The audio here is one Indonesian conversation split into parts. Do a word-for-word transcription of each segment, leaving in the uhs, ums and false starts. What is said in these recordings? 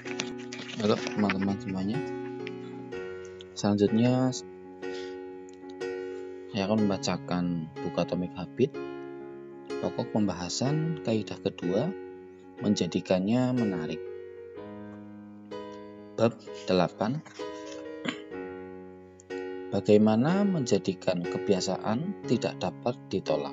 Halo teman-teman semuanya. Selanjutnya saya akan membacakan buku Atomic Habit. Pokok pembahasan kaidah kedua, menjadikannya menarik. Bab delapan. Bagaimana menjadikan kebiasaan tidak dapat ditolak.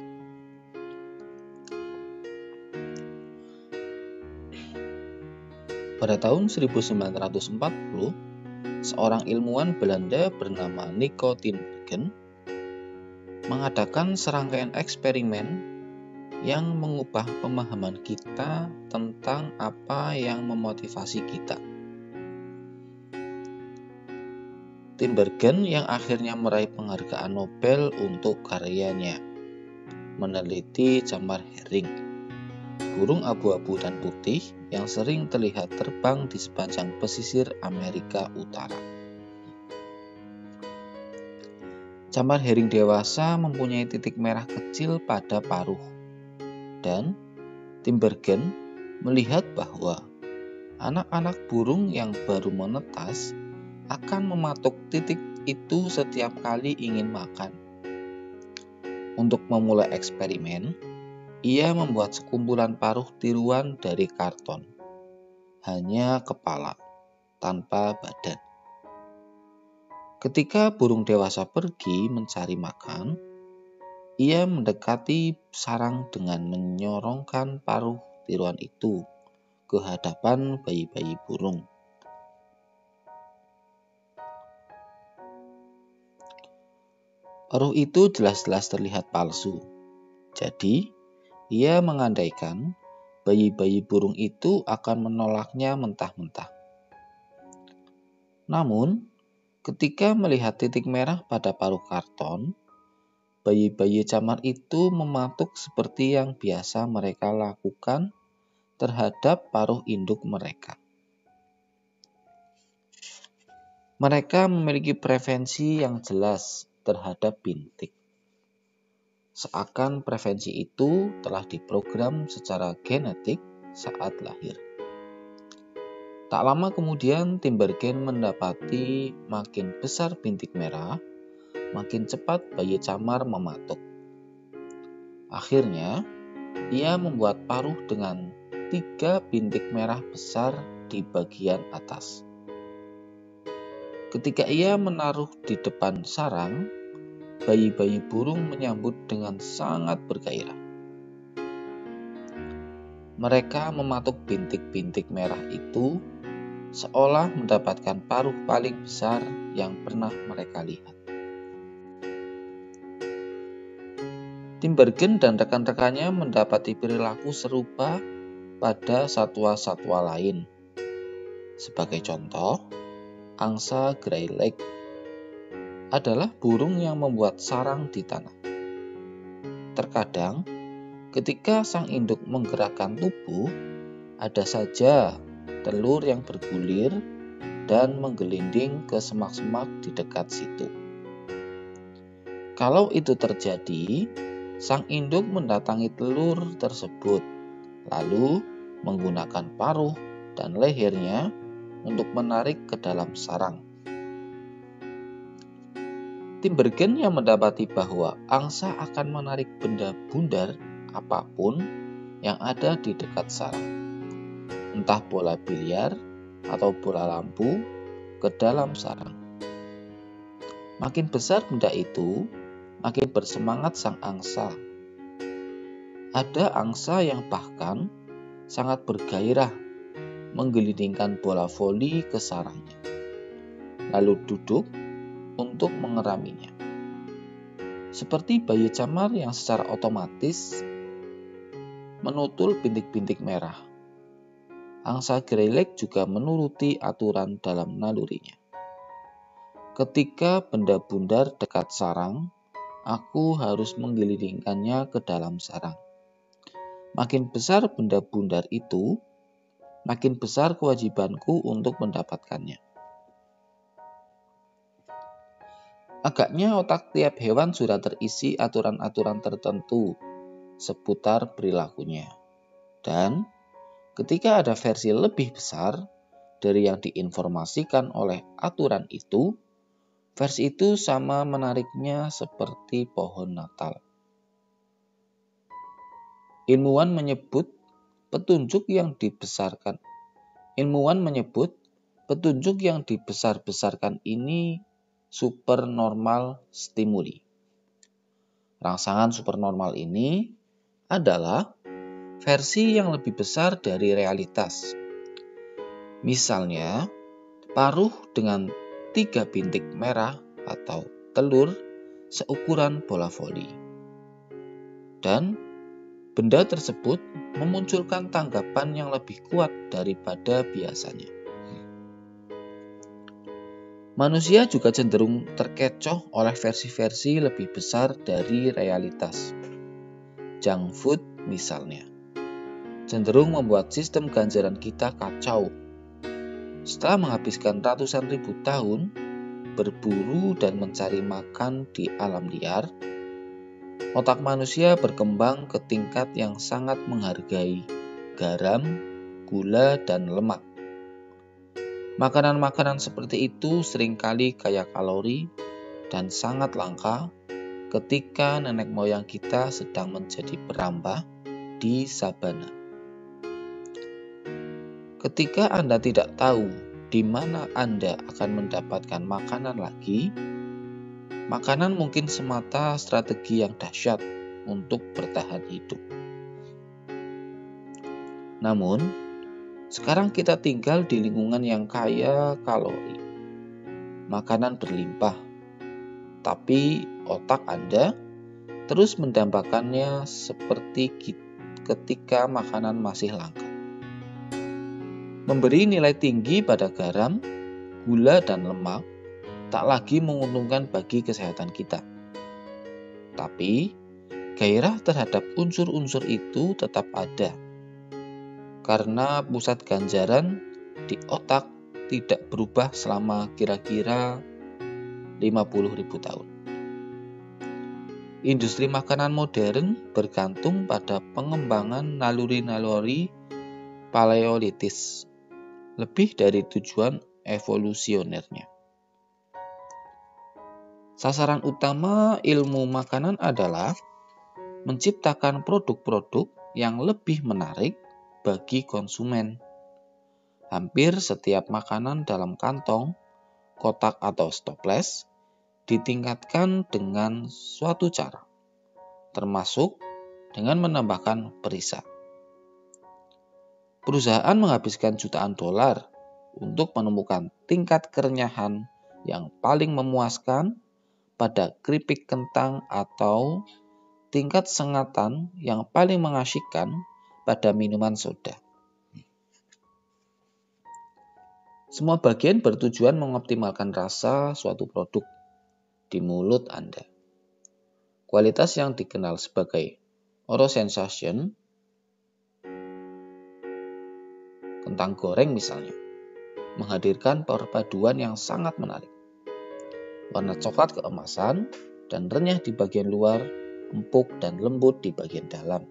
Pada tahun seribu sembilan ratus empat puluh, seorang ilmuwan Belanda bernama Nico Tinbergen mengadakan serangkaian eksperimen yang mengubah pemahaman kita tentang apa yang memotivasi kita. Tinbergen yang akhirnya meraih penghargaan Nobel untuk karyanya meneliti camar herring, burung abu-abu dan putih yang sering terlihat terbang di sepanjang pesisir Amerika Utara. Camar herring dewasa mempunyai titik merah kecil pada paruh, dan Tinbergen melihat bahwa anak-anak burung yang baru menetas akan mematuk titik itu setiap kali ingin makan. Untuk memulai eksperimen, ia membuat sekumpulan paruh tiruan dari karton, hanya kepala, tanpa badan. Ketika burung dewasa pergi mencari makan, ia mendekati sarang dengan menyorongkan paruh tiruan itu ke hadapan bayi-bayi burung. Paruh itu jelas-jelas terlihat palsu. Jadi, ia mengandaikan bayi-bayi burung itu akan menolaknya mentah-mentah. Namun, ketika melihat titik merah pada paruh karton, bayi-bayi camar itu mematuk seperti yang biasa mereka lakukan terhadap paruh induk mereka. Mereka memiliki preferensi yang jelas terhadap bintik. Seakan preferensi itu telah diprogram secara genetik saat lahir. Tak lama kemudian Tinbergen mendapati makin besar bintik merah, makin cepat bayi camar mematuk. Akhirnya, ia membuat paruh dengan tiga bintik merah besar di bagian atas. Ketika ia menaruh di depan sarang, bayi-bayi burung menyambut dengan sangat bergairah. Mereka mematuk bintik-bintik merah itu seolah mendapatkan paruh paling besar yang pernah mereka lihat. Tinbergen dan rekan-rekannya mendapati perilaku serupa pada satwa-satwa lain. Sebagai contoh, angsa greylag adalah burung yang membuat sarang di tanah. Terkadang, ketika sang induk menggerakkan tubuh, ada saja telur yang bergulir dan menggelinding ke semak-semak di dekat situ. Kalau itu terjadi, sang induk mendatangi telur tersebut, lalu menggunakan paruh dan lehernya untuk menarik ke dalam sarang. Tinbergen yang mendapati bahwa angsa akan menarik benda bundar apapun yang ada di dekat sarang, entah bola biliar atau bola lampu, ke dalam sarang. Makin besar benda itu, makin bersemangat sang angsa. Ada angsa yang bahkan sangat bergairah menggelindingkan bola voli ke sarangnya, lalu duduk untuk mengeraminya. Seperti bayi camar yang secara otomatis menutul bintik-bintik merah, angsa greylag juga menuruti aturan dalam nalurinya. Ketika benda bundar dekat sarang, aku harus menggelindingkannya ke dalam sarang. Makin besar benda bundar itu, makin besar kewajibanku untuk mendapatkannya. Agaknya otak tiap hewan sudah terisi aturan-aturan tertentu seputar perilakunya. Dan ketika ada versi lebih besar dari yang diinformasikan oleh aturan itu, versi itu sama menariknya seperti pohon Natal. Ilmuwan menyebut petunjuk yang dibesarkan. Ilmuwan menyebut petunjuk yang dibesar-besarkan ini supernormal stimuli. Rangsangan supernormal ini adalah versi yang lebih besar dari realitas. Misalnya, paruh dengan tiga bintik merah atau telur seukuran bola voli. Dan benda tersebut memunculkan tanggapan yang lebih kuat daripada biasanya. Manusia juga cenderung terkecoh oleh versi-versi lebih besar dari realitas. Junk food misalnya, cenderung membuat sistem ganjaran kita kacau. Setelah menghabiskan ratusan ribu tahun berburu dan mencari makan di alam liar, otak manusia berkembang ke tingkat yang sangat menghargai garam, gula, dan lemak. Makanan-makanan seperti itu seringkali kaya kalori dan sangat langka ketika nenek moyang kita sedang menjadi perambah di sabana. Ketika Anda tidak tahu di mana Anda akan mendapatkan makanan lagi, makanan mungkin semata strategi yang dahsyat untuk bertahan hidup. Namun, sekarang kita tinggal di lingkungan yang kaya kalori. Makanan berlimpah, tapi otak Anda terus mendambakannya seperti ketika makanan masih langka. Memberi nilai tinggi pada garam, gula, dan lemak tak lagi menguntungkan bagi kesehatan kita. Tapi, gairah terhadap unsur-unsur itu tetap ada. Karena pusat ganjaran di otak tidak berubah selama kira-kira lima puluh ribu tahun. Industri makanan modern bergantung pada pengembangan naluri-naluri paleolitis, lebih dari tujuan evolusionernya. Sasaran utama ilmu makanan adalah menciptakan produk-produk yang lebih menarik bagi konsumen. Hampir setiap makanan dalam kantong, kotak atau toples ditingkatkan dengan suatu cara, termasuk dengan menambahkan perisai. Perusahaan menghabiskan jutaan dolar untuk menemukan tingkat kerenyahan yang paling memuaskan pada keripik kentang atau tingkat sengatan yang paling mengasyikkan pada minuman soda. Semua bagian bertujuan mengoptimalkan rasa suatu produk di mulut Anda. Kualitas yang dikenal sebagai oral sensation, kentang goreng misalnya, menghadirkan perpaduan yang sangat menarik. Warna coklat keemasan dan renyah di bagian luar, empuk dan lembut di bagian dalam.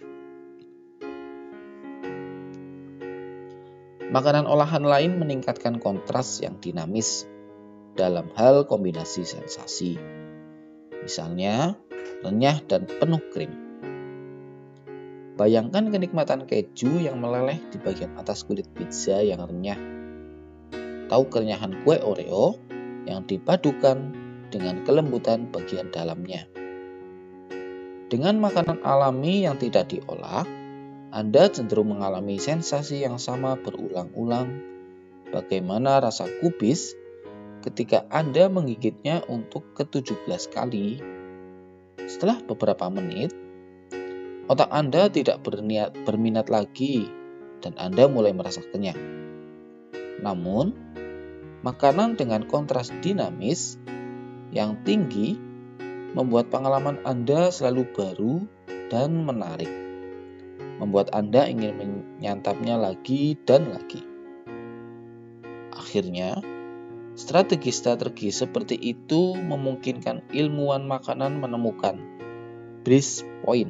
Makanan olahan lain meningkatkan kontras yang dinamis dalam hal kombinasi sensasi. Misalnya, renyah dan penuh krim. Bayangkan kenikmatan keju yang meleleh di bagian atas kulit pizza yang renyah. Tahu kerenyahan kue Oreo yang dipadukan dengan kelembutan bagian dalamnya. Dengan makanan alami yang tidak diolah, Anda cenderung mengalami sensasi yang sama berulang-ulang. Bagaimana rasa kubis ketika Anda menggigitnya untuk ke tujuh belas kali? Setelah beberapa menit, otak Anda tidak berniat, berminat lagi dan Anda mulai merasa kenyang. Namun, makanan dengan kontras dinamis yang tinggi membuat pengalaman Anda selalu baru dan menarik. Membuat Anda ingin menyantapnya lagi dan lagi. Akhirnya, strategi-strategi seperti itu memungkinkan ilmuwan makanan menemukan break point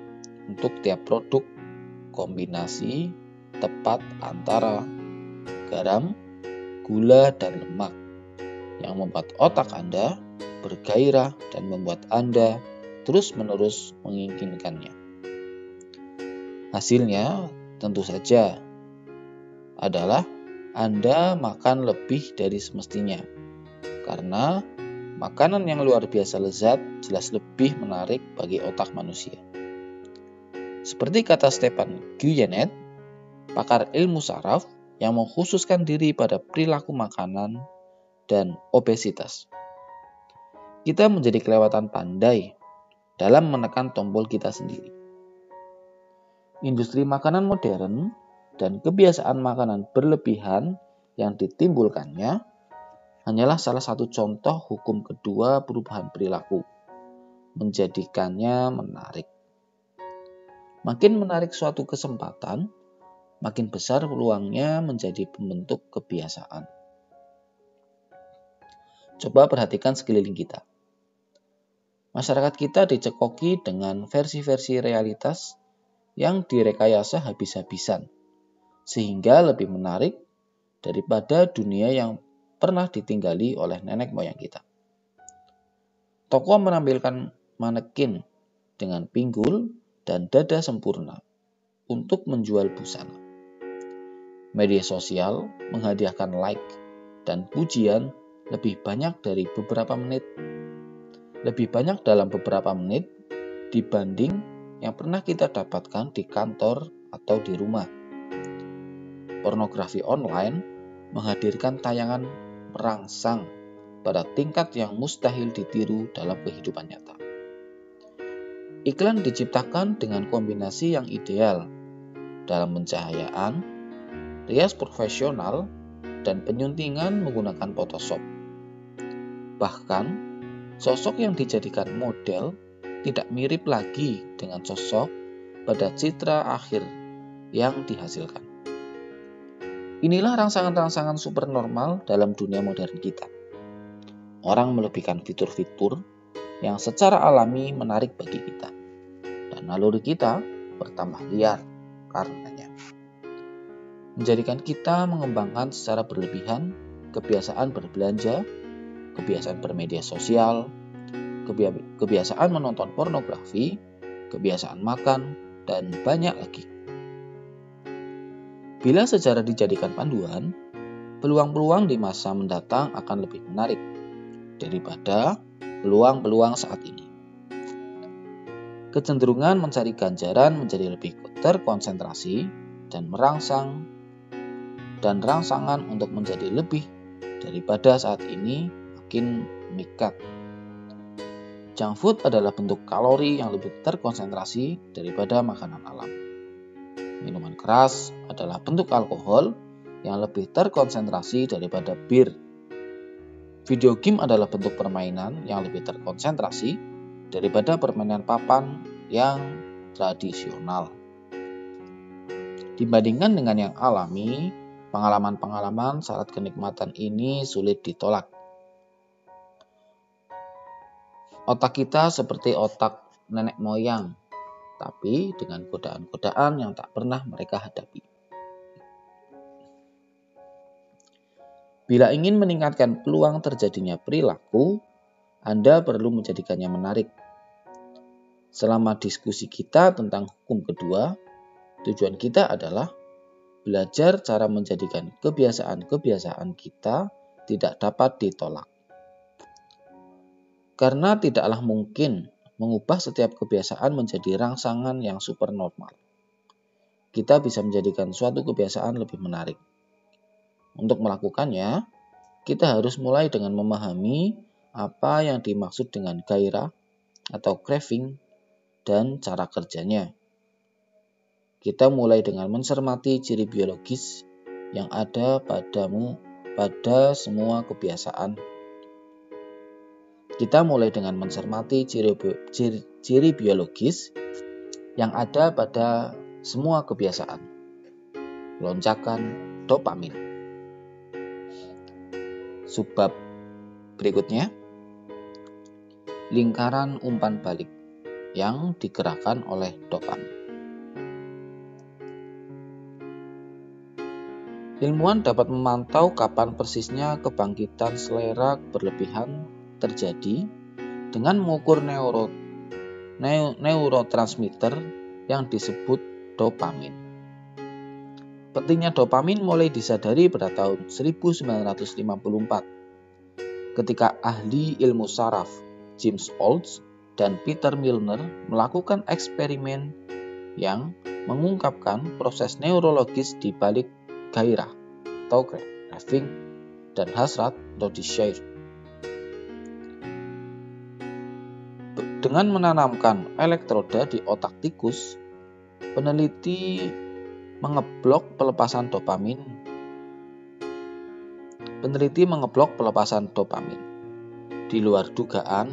untuk tiap produk, kombinasi tepat antara garam, gula, dan lemak yang membuat otak Anda bergairah dan membuat Anda terus-menerus menginginkannya. Hasilnya tentu saja adalah Anda makan lebih dari semestinya, karena makanan yang luar biasa lezat jelas lebih menarik bagi otak manusia. Seperti kata Stephan Guyenet, pakar ilmu saraf yang mengkhususkan diri pada perilaku makanan dan obesitas. Kita menjadi kelewatan pandai dalam menekan tombol kita sendiri. Industri makanan modern dan kebiasaan makanan berlebihan yang ditimbulkannya hanyalah salah satu contoh hukum kedua perubahan perilaku, menjadikannya menarik. Makin menarik suatu kesempatan, makin besar peluangnya menjadi pembentuk kebiasaan. Coba perhatikan sekeliling kita. Masyarakat kita dicekoki dengan versi-versi realitas yang direkayasa habis-habisan, sehingga lebih menarik daripada dunia yang pernah ditinggali oleh nenek moyang kita. Toko menampilkan manekin dengan pinggul dan dada sempurna untuk menjual busana. Media sosial menghadiahkan like dan pujian lebih banyak dari beberapa menit. Lebih banyak dalam beberapa menit dibanding yang pernah kita dapatkan di kantor atau di rumah. Pornografi online menghadirkan tayangan merangsang pada tingkat yang mustahil ditiru dalam kehidupan nyata. Iklan diciptakan dengan kombinasi yang ideal dalam pencahayaan, rias profesional, dan penyuntingan menggunakan Photoshop. Bahkan, sosok yang dijadikan model tidak mirip lagi dengan sosok pada citra akhir yang dihasilkan. Inilah rangsangan-rangsangan supernormal dalam dunia modern kita. Orang melebihkan fitur-fitur yang secara alami menarik bagi kita, dan naluri kita bertambah liar karenanya. Menjadikan kita mengembangkan secara berlebihan kebiasaan berbelanja, kebiasaan bermedia sosial, kebiasaan menonton pornografi, kebiasaan makan, dan banyak lagi. Bila sejarah dijadikan panduan, peluang-peluang di masa mendatang akan lebih menarik daripada peluang-peluang saat ini. Kecenderungan mencari ganjaran menjadi lebih terkonsentrasi dan merangsang dan rangsangan untuk menjadi lebih daripada saat ini makin memikat. Junk food adalah bentuk kalori yang lebih terkonsentrasi daripada makanan alam. Minuman keras adalah bentuk alkohol yang lebih terkonsentrasi daripada bir. Video game adalah bentuk permainan yang lebih terkonsentrasi daripada permainan papan yang tradisional. Dibandingkan dengan yang alami, pengalaman-pengalaman syarat kenikmatan ini sulit ditolak. Otak kita seperti otak nenek moyang, tapi dengan godaan-godaan yang tak pernah mereka hadapi. Bila ingin meningkatkan peluang terjadinya perilaku, Anda perlu menjadikannya menarik. Selama diskusi kita tentang hukum kedua, tujuan kita adalah belajar cara menjadikan kebiasaan-kebiasaan kita tidak dapat ditolak. Karena tidaklah mungkin mengubah setiap kebiasaan menjadi rangsangan yang supernormal. Kita bisa menjadikan suatu kebiasaan lebih menarik. Untuk melakukannya, kita harus mulai dengan memahami apa yang dimaksud dengan gairah atau craving dan cara kerjanya. Kita mulai dengan mencermati ciri biologis yang ada padamu pada semua kebiasaan. Kita mulai dengan mencermati ciri, ciri, ciri biologis yang ada pada semua kebiasaan. Lonjakan dopamin. Subbab berikutnya, lingkaran umpan balik yang digerakkan oleh dopamin. Ilmuwan dapat memantau kapan persisnya kebangkitan selera berlebihan terjadi dengan mengukur neuro, neu, neurotransmitter yang disebut dopamin. Pentingnya dopamin mulai disadari pada tahun seribu sembilan ratus lima puluh empat ketika ahli ilmu saraf James Olds dan Peter Milner melakukan eksperimen yang mengungkapkan proses neurologis di balik gairah atau craving dan hasrat atau desire. Dengan menanamkan elektroda di otak tikus, peneliti mengeblok pelepasan dopamin. Peneliti mengeblok pelepasan dopamin. Di luar dugaan,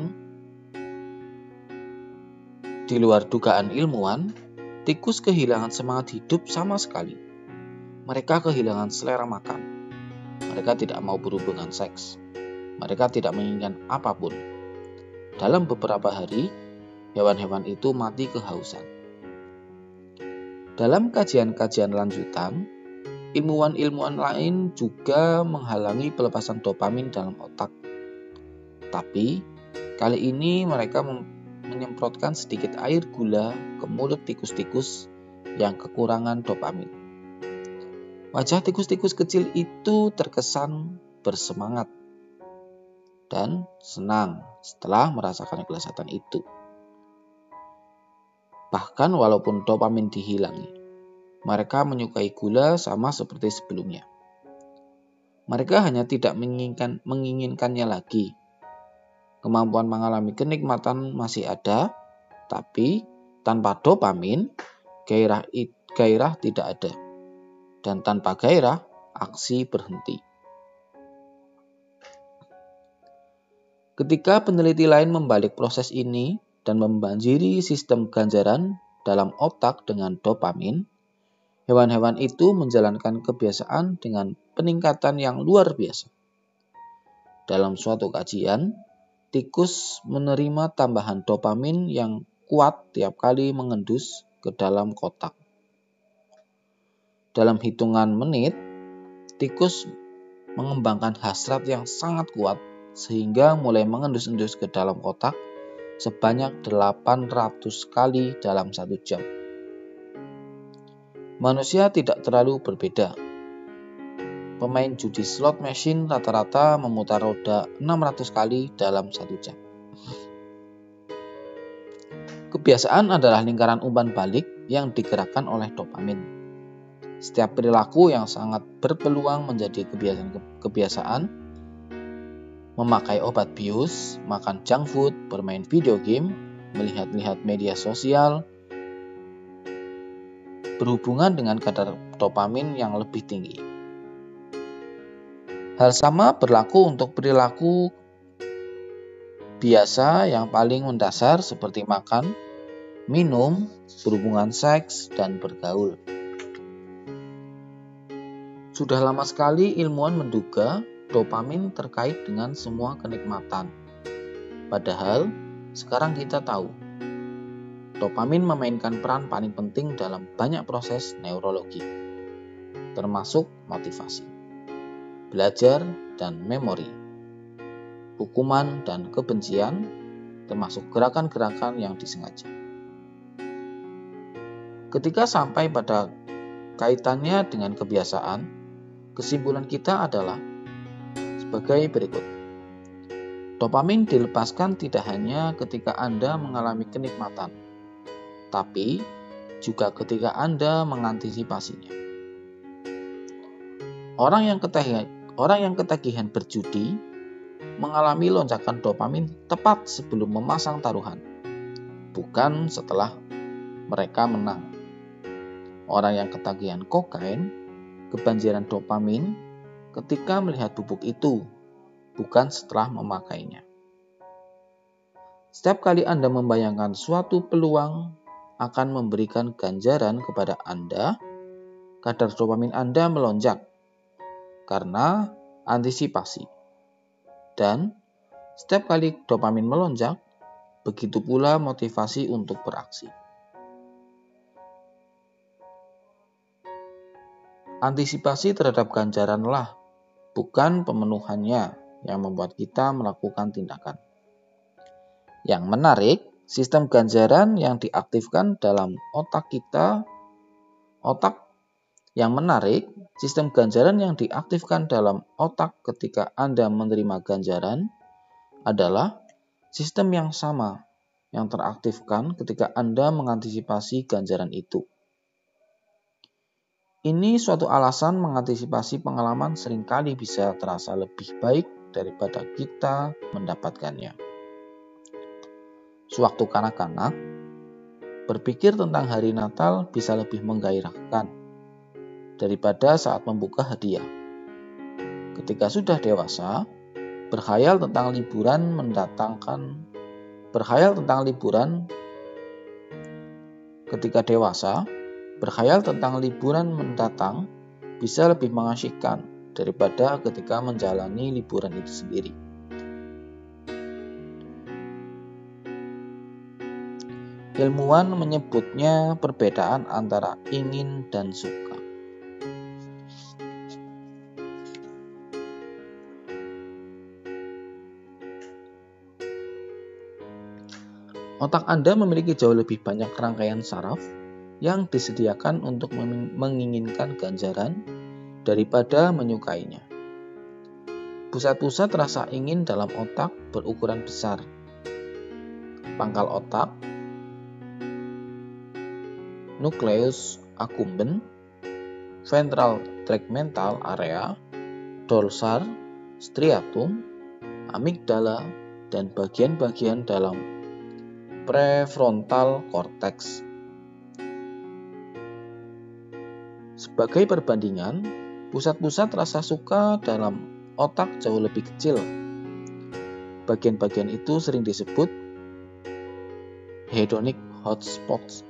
di luar dugaan ilmuwan, tikus kehilangan semangat hidup sama sekali. Mereka kehilangan selera makan. Mereka tidak mau berhubungan seks. Mereka tidak menginginkan apapun. Dalam beberapa hari, hewan-hewan itu mati kehausan. Dalam kajian-kajian lanjutan, ilmuwan-ilmuwan lain juga menghalangi pelepasan dopamin dalam otak. Tapi, kali ini mereka menyemprotkan sedikit air gula ke mulut tikus-tikus yang kekurangan dopamin. Wajah tikus-tikus kecil itu terkesan bersemangat dan senang setelah merasakan kelezatan itu. Bahkan walaupun dopamin dihilangi, mereka menyukai gula sama seperti sebelumnya. Mereka hanya tidak menginginkan, menginginkannya lagi. Kemampuan mengalami kenikmatan masih ada, tapi tanpa dopamin, gairah, gairah tidak ada. Dan tanpa gairah, aksi berhenti. Ketika peneliti lain membalik proses ini dan membanjiri sistem ganjaran dalam otak dengan dopamin, hewan-hewan itu menjalankan kebiasaan dengan peningkatan yang luar biasa. Dalam suatu kajian, tikus menerima tambahan dopamin yang kuat tiap kali mengendus ke dalam kotak. Dalam hitungan menit, tikus mengembangkan hasrat yang sangat kuat sehingga mulai mengendus-endus ke dalam kotak sebanyak delapan ratus kali dalam satu jam. Manusia tidak terlalu berbeda. Pemain judi slot machine rata-rata memutar roda enam ratus kali dalam satu jam. Kebiasaan adalah lingkaran umpan balik yang digerakkan oleh dopamin. Setiap perilaku yang sangat berpeluang menjadi kebiasaan-kebiasaan, memakai obat bius, makan junk food, bermain video game, melihat-lihat media sosial, berhubungan dengan kadar dopamin yang lebih tinggi. Hal sama berlaku untuk perilaku biasa yang paling mendasar seperti makan, minum, berhubungan seks, dan bergaul. Sudah lama sekali ilmuwan menduga dopamin terkait dengan semua kenikmatan. Padahal, sekarang kita tahu, dopamin memainkan peran paling penting dalam banyak proses neurologi, termasuk motivasi, belajar dan memori, hukuman dan kebencian, termasuk gerakan-gerakan yang disengaja. Ketika sampai pada kaitannya dengan kebiasaan, kesimpulan kita adalah sebagai berikut. Dopamin dilepaskan tidak hanya ketika Anda mengalami kenikmatan, tapi juga ketika Anda mengantisipasinya. Orang yang ketagihan, orang yang ketagihan berjudi mengalami lonjakan dopamin tepat sebelum memasang taruhan, bukan setelah mereka menang. Orang yang ketagihan kokain kebanjiran dopamin ketika melihat bubuk itu, bukan setelah memakainya. Setiap kali Anda membayangkan suatu peluang akan memberikan ganjaran kepada Anda, kadar dopamin Anda melonjak karena antisipasi. Dan setiap kali dopamin melonjak, begitu pula motivasi untuk beraksi. Antisipasi terhadap ganjaranlah, bukan pemenuhannya, yang membuat kita melakukan tindakan. Yang menarik, sistem ganjaran yang diaktifkan dalam otak kita, otak yang menarik, sistem ganjaran yang diaktifkan dalam otak ketika Anda menerima ganjaran adalah sistem yang sama yang teraktifkan ketika Anda mengantisipasi ganjaran itu. Ini suatu alasan mengantisipasi pengalaman seringkali bisa terasa lebih baik daripada kita mendapatkannya. Sewaktu kanak-kanak, berpikir tentang hari Natal bisa lebih menggairahkan daripada saat membuka hadiah. Ketika sudah dewasa, berkhayal tentang liburan mendatangkan berkhayal tentang liburan ketika dewasa, berkhayal tentang liburan mendatang bisa lebih mengasyikkan daripada ketika menjalani liburan itu sendiri. Ilmuwan menyebutnya perbedaan antara ingin dan suka. Otak Anda memiliki jauh lebih banyak rangkaian saraf yang disediakan untuk menginginkan ganjaran daripada menyukainya. Pusat-pusat rasa ingin dalam otak berukuran besar. Pangkal otak, nucleus accumbens, ventral tegmental area, dorsal striatum, amigdala, dan bagian-bagian dalam prefrontal cortex. Sebagai perbandingan, pusat-pusat rasa suka dalam otak jauh lebih kecil. Bagian-bagian itu sering disebut hedonic hotspots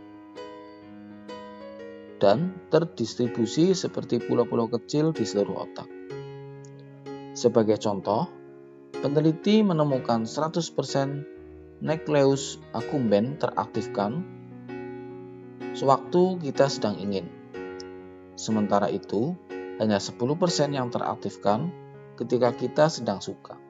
dan terdistribusi seperti pulau-pulau kecil di seluruh otak. Sebagai contoh, peneliti menemukan seratus persen nucleus accumbens teraktifkan sewaktu kita sedang ingin. Sementara itu, hanya sepuluh persen yang teraktifkan ketika kita sedang suka.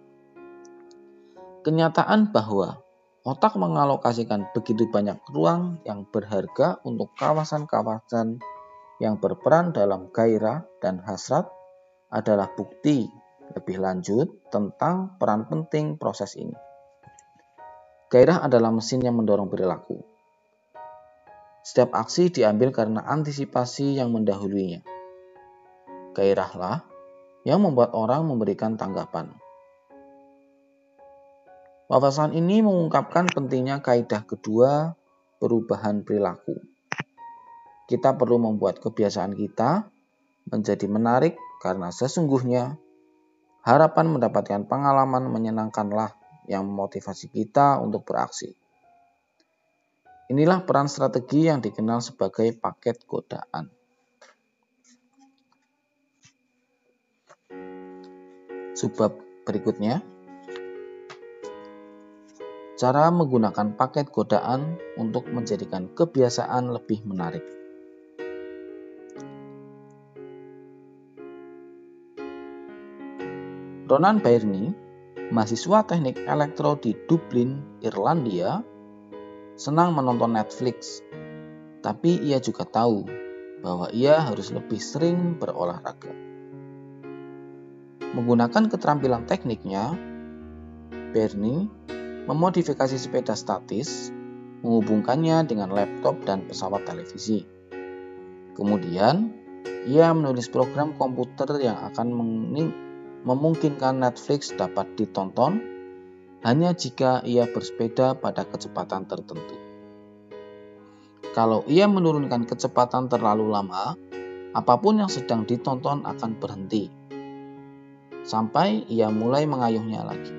Kenyataan bahwa otak mengalokasikan begitu banyak ruang yang berharga untuk kawasan-kawasan yang berperan dalam gairah dan hasrat adalah bukti lebih lanjut tentang peran penting proses ini. Gairah adalah mesin yang mendorong perilaku. Setiap aksi diambil karena antisipasi yang mendahulunya. Gairahlah yang membuat orang memberikan tanggapan. Wawasan ini mengungkapkan pentingnya kaidah kedua perubahan perilaku. Kita perlu membuat kebiasaan kita menjadi menarik karena sesungguhnya harapan mendapatkan pengalaman menyenangkanlah yang memotivasi kita untuk beraksi. Inilah peran strategi yang dikenal sebagai paket godaan. Subbab berikutnya, cara menggunakan paket godaan untuk menjadikan kebiasaan lebih menarik. Ronan Bairnie, mahasiswa teknik elektro di Dublin, Irlandia, senang menonton Netflix, tapi ia juga tahu bahwa ia harus lebih sering berolahraga. Menggunakan keterampilan tekniknya, Bairnie memodifikasi sepeda statis, menghubungkannya dengan laptop dan pesawat televisi. Kemudian, ia menulis program komputer yang akan memungkinkan Netflix dapat ditonton hanya jika ia bersepeda pada kecepatan tertentu. Kalau ia menurunkan kecepatan terlalu lama, apapun yang sedang ditonton akan berhenti, sampai ia mulai mengayuhnya lagi.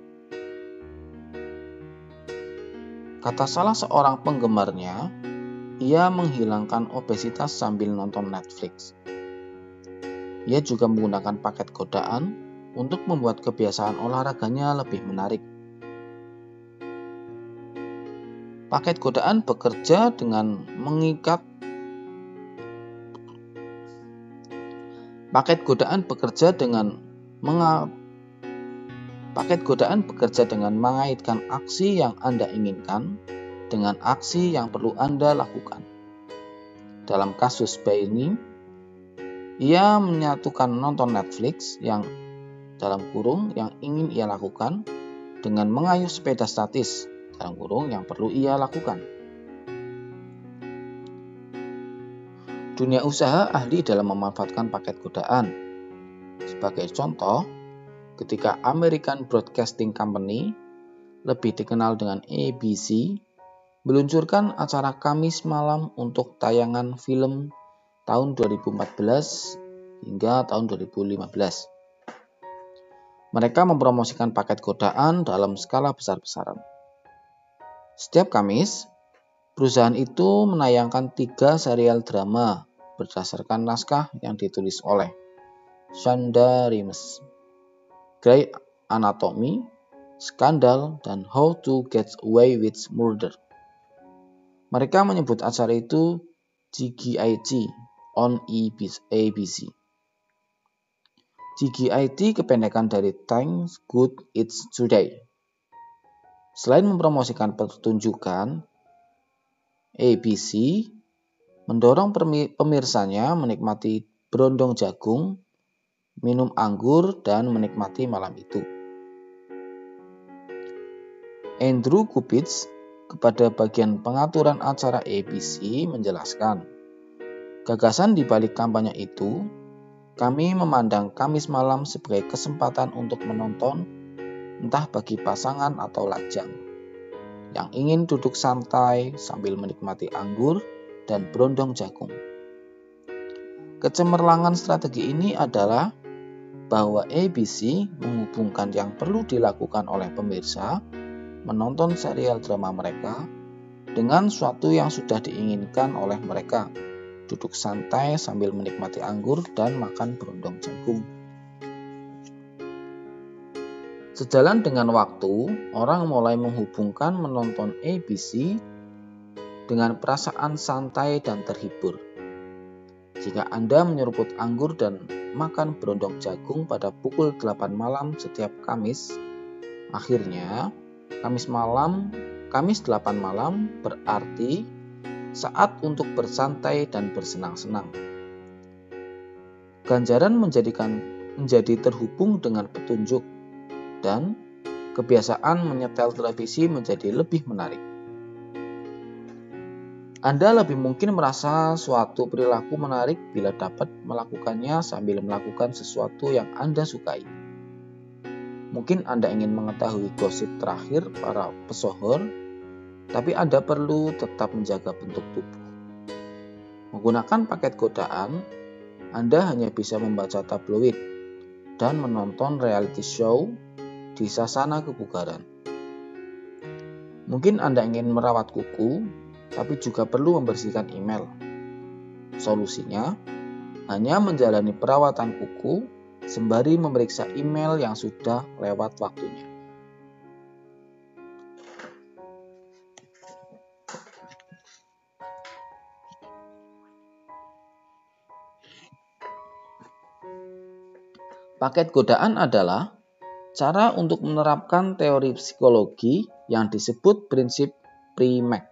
Kata salah seorang penggemarnya, ia menghilangkan obesitas sambil nonton Netflix. Ia juga menggunakan paket godaan untuk membuat kebiasaan olahraganya lebih menarik. Paket godaan bekerja dengan mengikat Paket godaan bekerja dengan menga Paket godaan bekerja dengan mengaitkan aksi yang Anda inginkan dengan aksi yang perlu Anda lakukan. Dalam kasus Baini, ia menyatukan nonton Netflix yang dalam kurung yang ingin ia lakukan dengan mengayuh sepeda statis dalam kurung yang perlu ia lakukan. Dunia usaha ahli dalam memanfaatkan paket godaan. Sebagai contoh, ketika American Broadcasting Company, lebih dikenal dengan A B C, meluncurkan acara Kamis malam untuk tayangan film tahun dua ribu empat belas hingga tahun dua ribu lima belas. Mereka mempromosikan paket godaan dalam skala besar-besaran. Setiap Kamis, perusahaan itu menayangkan tiga serial drama berdasarkan naskah yang ditulis oleh Shonda Rhimes, Grey Anatomy, Skandal, dan How to Get Away with Murder. Mereka menyebut acara itu G G I T on A B C. G G I T kependekan dari Thanks Good It's Today. Selain mempromosikan pertunjukan, A B C mendorong pemirsanya menikmati berondong jagung, minum anggur, dan menikmati malam itu. Andrew Kupits kepada bagian pengaturan acara A B C menjelaskan, gagasan di balik kampanye itu, kami memandang Kamis malam sebagai kesempatan untuk menonton, entah bagi pasangan atau lajang, yang ingin duduk santai sambil menikmati anggur dan berondong jagung. Kecemerlangan strategi ini adalah bahwa A B C menghubungkan yang perlu dilakukan oleh pemirsa menonton serial drama mereka dengan suatu yang sudah diinginkan oleh mereka, duduk santai sambil menikmati anggur dan makan berondong jagung. Sejalan dengan waktu, orang mulai menghubungkan menonton A B C dengan perasaan santai dan terhibur. Jika Anda menyeruput anggur dan makan berondong jagung pada pukul delapan malam setiap Kamis, akhirnya Kamis malam, Kamis delapan malam berarti saat untuk bersantai dan bersenang-senang. Ganjaran menjadikan menjadi terhubung dengan petunjuk dan kebiasaan menyetel televisi menjadi lebih menarik. Anda lebih mungkin merasa suatu perilaku menarik bila dapat melakukannya sambil melakukan sesuatu yang Anda sukai. Mungkin Anda ingin mengetahui gosip terakhir para pesohor, tapi Anda perlu tetap menjaga bentuk tubuh. Menggunakan paket godaan, Anda hanya bisa membaca tabloid dan menonton reality show di sasana kebugaran. Mungkin Anda ingin merawat kuku, tapi juga perlu membersihkan email. Solusinya, hanya menjalani perawatan kuku sembari memeriksa email yang sudah lewat waktunya. Paket godaan adalah cara untuk menerapkan teori psikologi yang disebut prinsip Primack.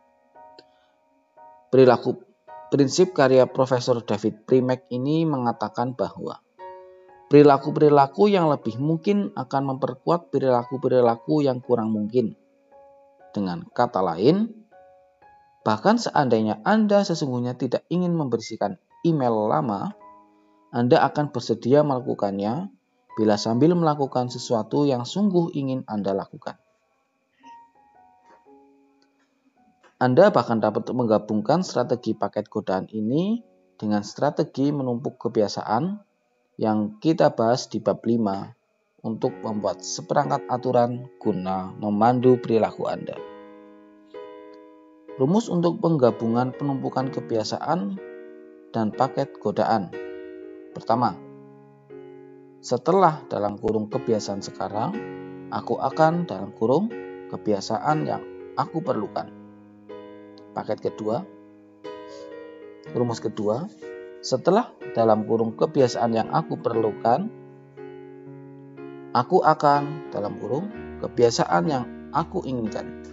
Perilaku prinsip karya Profesor David Primack ini mengatakan bahwa perilaku-perilaku yang lebih mungkin akan memperkuat perilaku-perilaku yang kurang mungkin. Dengan kata lain, bahkan seandainya Anda sesungguhnya tidak ingin membersihkan email lama, Anda akan bersedia melakukannya bila sambil melakukan sesuatu yang sungguh ingin Anda lakukan. Anda bahkan dapat menggabungkan strategi paket godaan ini dengan strategi menumpuk kebiasaan yang kita bahas di bab lima untuk membuat seperangkat aturan guna memandu perilaku Anda. Rumus untuk penggabungan penumpukan kebiasaan dan paket godaan. Pertama, setelah dalam kurung kebiasaan sekarang, aku akan dalam kurung kebiasaan yang aku perlukan. Paket kedua, rumus kedua, Setelah dalam kurung kebiasaan yang aku perlukan, aku akan dalam kurung kebiasaan yang aku inginkan.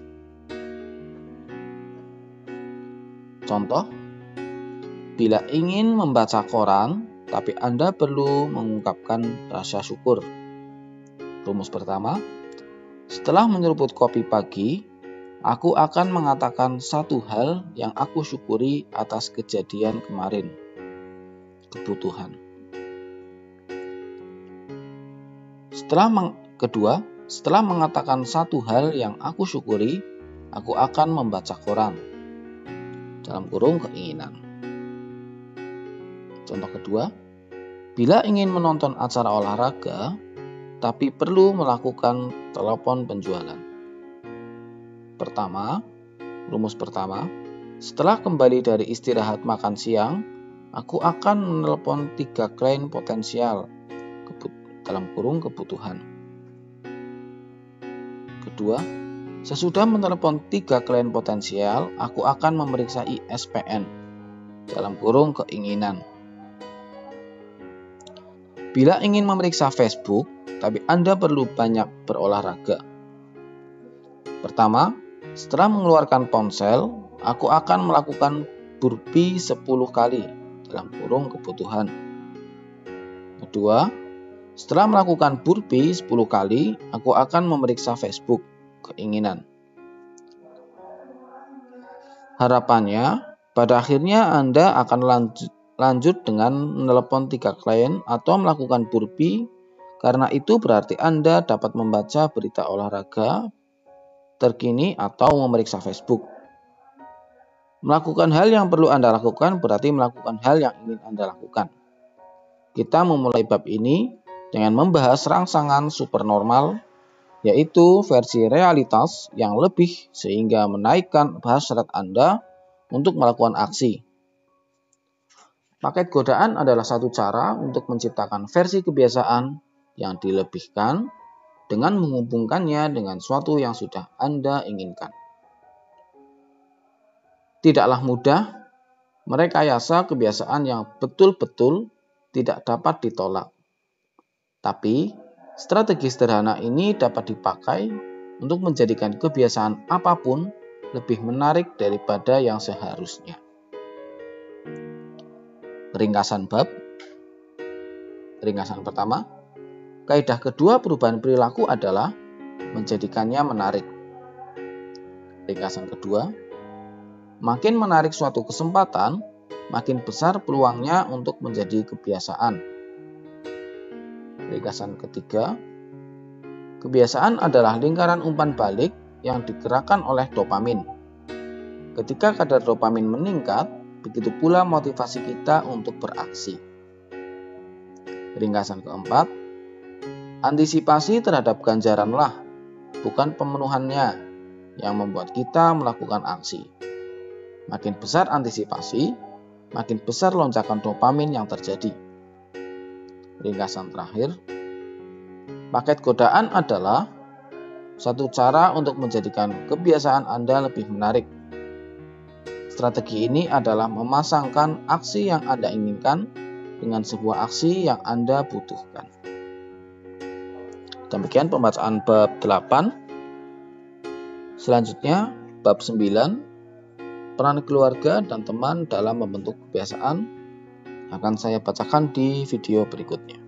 Contoh, bila ingin membaca koran, tapi Anda perlu mengungkapkan rasa syukur. Rumus pertama, setelah menyeruput kopi pagi, aku akan mengatakan satu hal yang aku syukuri atas kejadian kemarin. Kebutuhan. Setelah meng- kedua, setelah mengatakan satu hal yang aku syukuri, aku akan membaca koran. Dalam kurung keinginan. Contoh kedua, bila ingin menonton acara olahraga, tapi perlu melakukan telepon penjualan. Pertama, rumus pertama, setelah kembali dari istirahat makan siang, aku akan menelpon tiga klien potensial dalam kurung kebutuhan. Kedua, sesudah menelpon tiga klien potensial, aku akan memeriksa I S P N dalam kurung keinginan. Bila ingin memeriksa Facebook, tapi Anda perlu banyak berolahraga. Pertama, setelah mengeluarkan ponsel, aku akan melakukan burpee sepuluh kali dalam kurung kebutuhan. Kedua, setelah melakukan burpee sepuluh kali, aku akan memeriksa Facebook, keinginan. Harapannya, pada akhirnya Anda akan lanjut, lanjut dengan menelepon tiga klien atau melakukan burpee, karena itu berarti Anda dapat membaca berita olahraga terkini atau memeriksa Facebook. Melakukan hal yang perlu Anda lakukan berarti melakukan hal yang ingin Anda lakukan. Kita memulai bab ini dengan membahas rangsangan supernormal, yaitu versi realitas yang lebih sehingga menaikkan hasrat Anda untuk melakukan aksi. Paket godaan adalah satu cara untuk menciptakan versi kebiasaan yang dilebihkan dengan menghubungkannya dengan suatu yang sudah Anda inginkan. Tidaklah mudah merekayasa kebiasaan yang betul-betul tidak dapat ditolak. Tapi, strategi sederhana ini dapat dipakai untuk menjadikan kebiasaan apapun lebih menarik daripada yang seharusnya. Ringkasan bab. Ringkasan pertama, kaidah kedua perubahan perilaku adalah menjadikannya menarik. Ringkasan kedua, makin menarik suatu kesempatan, makin besar peluangnya untuk menjadi kebiasaan. Ringkasan ketiga, kebiasaan adalah lingkaran umpan balik yang digerakkan oleh dopamin. Ketika kadar dopamin meningkat, begitu pula motivasi kita untuk beraksi. Ringkasan keempat, antisipasi terhadap ganjaranlah, bukan pemenuhannya, yang membuat kita melakukan aksi. Makin besar antisipasi, makin besar lonjakan dopamin yang terjadi. Ringkasan terakhir, paket godaan adalah satu cara untuk menjadikan kebiasaan Anda lebih menarik. Strategi ini adalah memasangkan aksi yang Anda inginkan dengan sebuah aksi yang Anda butuhkan. Demikian pembacaan bab delapan. Selanjutnya, bab sembilan, peran keluarga dan teman dalam membentuk kebiasaan, akan saya bacakan di video berikutnya.